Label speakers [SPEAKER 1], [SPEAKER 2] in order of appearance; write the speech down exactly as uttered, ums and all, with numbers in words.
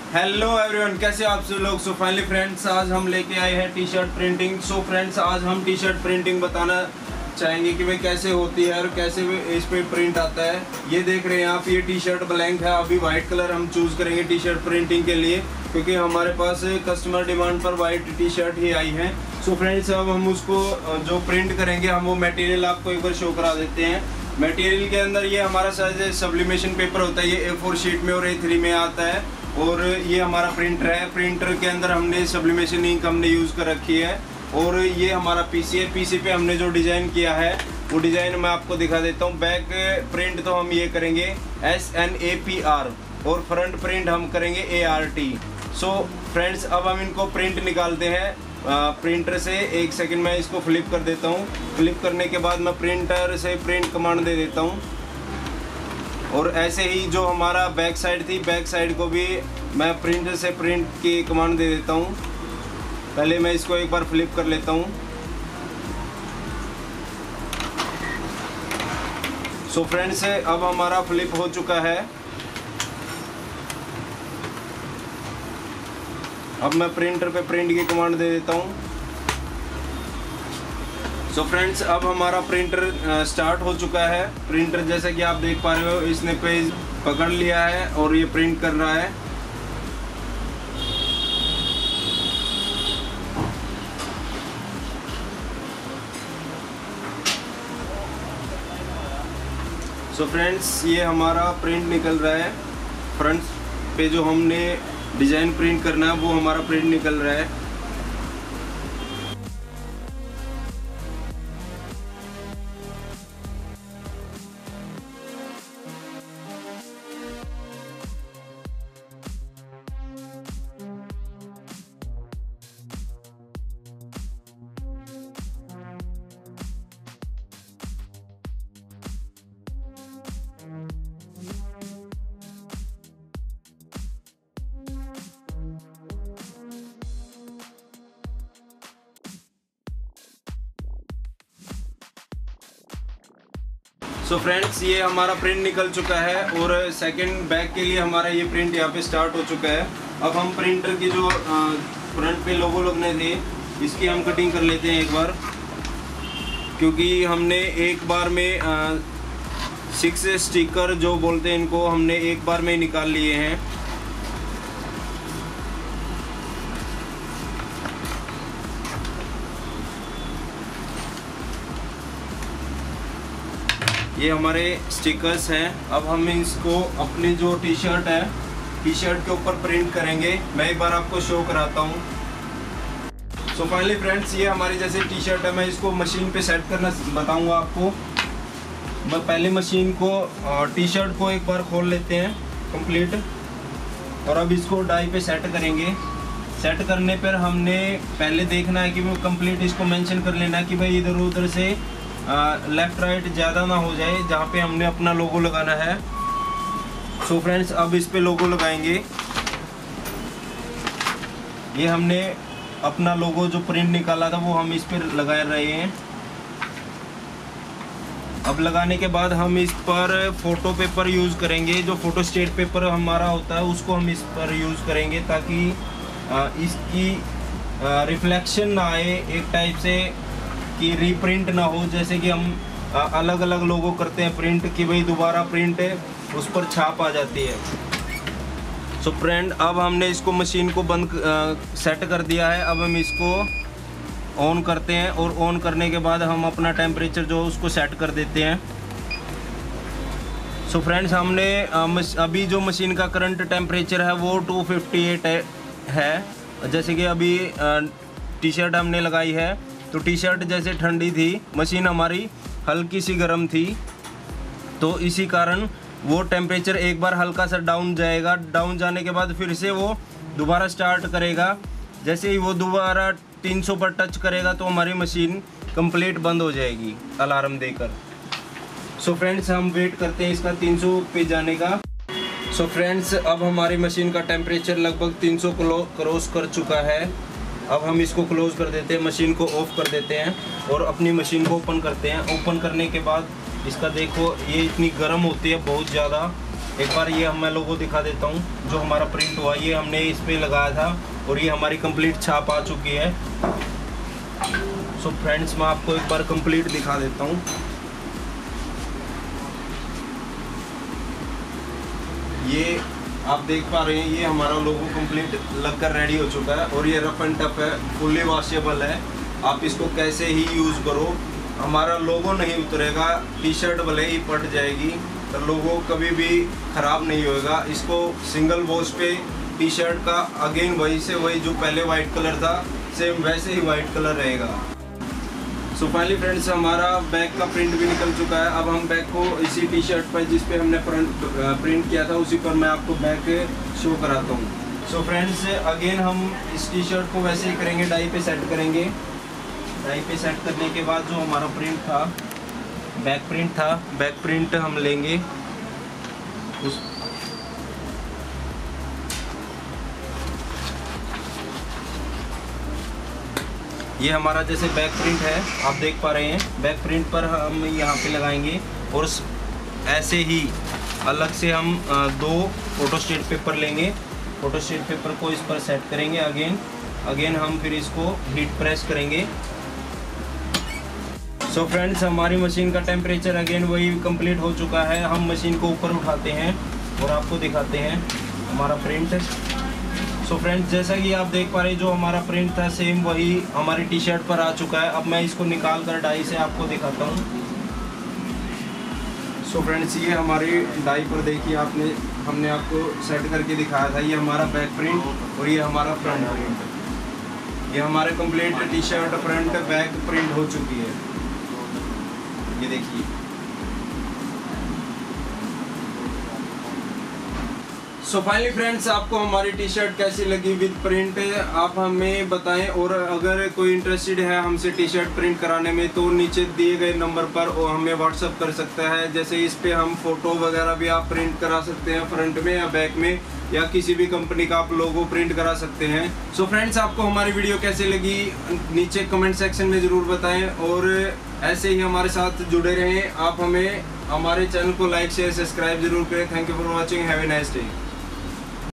[SPEAKER 1] Hello everyone, कैसे आप सब लोग। सो फाइनली फ्रेंड्स, आज हम लेके आए हैं T shirt printing. So friends, आज हम टी शर्ट प्रिंटिंग बताना चाहेंगे कि भाई कैसे होती है और कैसे इस पे प्रिंट आता है। ये देख रहे हैं आप, ये टी शर्ट ब्लैंक है। अभी वाइट कलर हम चूज़ करेंगे टी शर्ट प्रिंटिंग के लिए, क्योंकि हमारे पास कस्टमर डिमांड पर वाइट टी शर्ट ही आई है। सो फ्रेंड्स, अब हम उसको जो प्रिंट करेंगे, हम वो मटेरियल आपको एक बार शो करा देते हैं। मटेरियल के अंदर ये हमारा साइज सब्लिमेशन पेपर होता है, ये ए फोर शीट में और ए थ्री में आता है। और ये हमारा प्रिंटर है। प्रिंटर के अंदर हमने सब्लिमेशन इंक हमने यूज़ कर रखी है। और ये हमारा पीसी है। पीसी पे हमने जो डिज़ाइन किया है वो डिज़ाइन मैं आपको दिखा देता हूँ। बैक प्रिंट तो हम ये करेंगे S N A P R और फ्रंट प्रिंट हम करेंगे A R T. So friends, अब हम इनको प्रिंट निकालते हैं प्रिंटर से। एक सेकंड में इसको फ्लिप कर देता हूँ। फ्लिप करने के बाद मैं प्रिंटर से प्रिंट कमांड दे देता हूँ। और ऐसे ही जो हमारा बैक साइड थी, बैक साइड को भी मैं प्रिंटर से प्रिंट की कमांड दे देता हूँ। पहले मैं इसको एक बार फ्लिप कर लेता हूँ। सो फ्रेंड्स, अब हमारा फ्लिप हो चुका है। अब मैं प्रिंटर पे प्रिंट की कमांड दे देता हूँ। सो फ्रेंड्स, अब हमारा प्रिंटर स्टार्ट हो चुका है। प्रिंटर जैसे कि आप देख पा रहे हो, इसने पेज पकड़ लिया है और ये प्रिंट कर रहा है। सो फ्रेंड्स, ये हमारा प्रिंट निकल रहा है। फ्रंट पे जो हमने डिज़ाइन प्रिंट करना है वो हमारा प्रिंट निकल रहा है। सो so फ्रेंड्स, ये हमारा प्रिंट निकल चुका है और सेकंड बैक के लिए हमारा ये प्रिंट यहाँ पे स्टार्ट हो चुका है। अब हम प्रिंटर की जो फ्रंट पे लोगो लगने थे, इसकी हम कटिंग कर लेते हैं एक बार, क्योंकि हमने एक बार में आ, सिक्स स्टिकर जो बोलते हैं इनको, हमने एक बार में ही निकाल लिए हैं। ये हमारे स्टिकर्स हैं। अब हम इसको अपनी जो टी शर्ट है, टी शर्ट के ऊपर प्रिंट करेंगे। मैं एक बार आपको शो कराता हूँ। सो फाइनली फ्रेंड्स, ये हमारी जैसे टी शर्ट है, मैं इसको मशीन पे सेट करना बताऊँगा आपको। मैं पहले मशीन को टी शर्ट को एक बार खोल लेते हैं कंप्लीट, और अब इसको डाई पे सेट करेंगे। सेट करने पर हमने पहले देखना है कि वो कंप्लीट इसको मेंशन कर लेना है कि भाई इधर उधर से लेफ़्ट राइट ज़्यादा ना हो जाए जहाँ पे हमने अपना लोगो लगाना है। सो फ्रेंड्स, अब इस पे लोगो लगाएंगे। ये हमने अपना लोगो जो प्रिंट निकाला था वो हम इस पर लगा रहे हैं। अब लगाने के बाद हम इस पर फ़ोटो पेपर यूज़ करेंगे। जो फ़ोटो स्टेट पेपर हमारा होता है उसको हम इस पर यूज़ करेंगे, ताकि इसकी रिफ्लेक्शन ना आए, एक टाइप से कि रीप्रिंट ना हो। जैसे कि हम अलग अलग लोगों करते हैं प्रिंट, कि भाई दोबारा प्रिंट उस पर छाप आ जाती है। सो फ्रेंड, अब हमने इसको मशीन को बंद आ, सेट कर दिया है। अब हम इसको ऑन करते हैं, और ऑन करने के बाद हम अपना टेम्परेचर जो उसको सेट कर देते हैं। सो फ्रेंड्स, हमने आ, अभी जो मशीन का करंट टेम्परेचर है वो टू फिफ्टी एट है। जैसे कि अभी टी शर्ट हमने लगाई है, तो टी शर्ट जैसे ठंडी थी, मशीन हमारी हल्की सी गर्म थी, तो इसी कारण वो टेम्परेचर एक बार हल्का सा डाउन जाएगा। डाउन जाने के बाद फिर से वो दोबारा स्टार्ट करेगा। जैसे ही वो दोबारा तीन सौ पर टच करेगा तो हमारी मशीन कंप्लीट बंद हो जाएगी अलार्म देकर। सो फ्रेंड्स, हम वेट करते हैं इसका तीन सौ पे जाने का। सो फ्रेंड्स, अब हमारी मशीन का टेम्परेचर लगभग तीन सौ क्रॉस कर चुका है। अब हम इसको क्लोज़ कर देते हैं, मशीन को ऑफ कर देते हैं और अपनी मशीन को ओपन करते हैं। ओपन करने के बाद इसका देखो, ये इतनी गर्म होती है बहुत ज़्यादा, एक बार ये मैं लोगो दिखा देता हूँ। जो हमारा प्रिंट हुआ ये हमने इस पे लगाया था और ये हमारी कंप्लीट छाप आ चुकी है। सो फ्रेंड्स मैं आपको एक बार कंप्लीट दिखा देता हूँ। ये आप देख पा रहे हैं, ये हमारा लोगो कंप्लीट लगकर रेडी हो चुका है और ये रफ एंड टफ है, फुल्ली वॉशेबल है। आप इसको कैसे ही यूज़ करो, हमारा लोगो नहीं उतरेगा, टी शर्ट भले ही फट जाएगी तो लोगो कभी भी ख़राब नहीं होएगा। इसको सिंगल वॉश पे टी शर्ट का अगेन वही से वही जो पहले वाइट कलर था सेम वैसे ही वाइट कलर रहेगा। सो फाइनली फ्रेंड्स हमारा बैक का प्रिंट भी निकल चुका है। अब हम बैक को इसी टी शर्ट पर जिस पे हमने प्रिंट किया था उसी पर मैं आपको बैक शो कराता हूँ। सो फ्रेंड्स अगेन हम इस टी शर्ट को वैसे ही करेंगे, डाई पे सेट करेंगे। डाई पे सेट करने के बाद जो हमारा प्रिंट था, बैक प्रिंट था, बैक प्रिंट हम लेंगे उस ये हमारा जैसे बैक प्रिंट है आप देख पा रहे हैं, बैक प्रिंट पर हम यहाँ पे लगाएंगे और ऐसे ही अलग से हम दो फोटोस्टेट पेपर लेंगे। फोटोस्टेट पेपर को इस पर सेट करेंगे। अगेन अगेन हम फिर इसको हीट प्रेस करेंगे। सो so फ्रेंड्स हमारी मशीन का टेम्परेचर अगेन वही कंप्लीट हो चुका है। हम मशीन को ऊपर उठाते हैं और आपको दिखाते हैं हमारा प्रिंट। सो so फ्रेंड्स जैसा कि आप देख पा रहे हैं जो हमारा प्रिंट था सेम वही हमारी टी शर्ट पर आ चुका है। अब मैं इसको निकाल कर डाई से आपको दिखाता हूँ। सो so फ्रेंड्स ये हमारी डाई पर देखिए, आपने हमने आपको सेट करके दिखाया था। ये हमारा बैक प्रिंट और ये हमारा फ्रंट प्रिंट। ये हमारे complete T shirt front back print हो चुकी है, ये देखिए। सो फाइनली फ्रेंड्स आपको हमारी टी शर्ट कैसी लगी विद प्रिंट आप हमें बताएं। और अगर कोई इंटरेस्टेड है हमसे टी शर्ट प्रिंट कराने में तो नीचे दिए गए नंबर पर वो हमें व्हाट्सअप कर सकता है। जैसे इस पे हम फोटो वगैरह भी आप प्रिंट करा सकते हैं फ्रंट में या बैक में, या किसी भी कंपनी का आप लोगो प्रिंट करा सकते हैं। सो so फ्रेंड्स आपको हमारी वीडियो कैसी लगी नीचे कमेंट सेक्शन में ज़रूर बताएं और ऐसे ही हमारे साथ जुड़े रहें। आप हमें हमारे चैनल को लाइक शेयर सब्सक्राइब जरूर करें। Thank you for watching, have a nice day.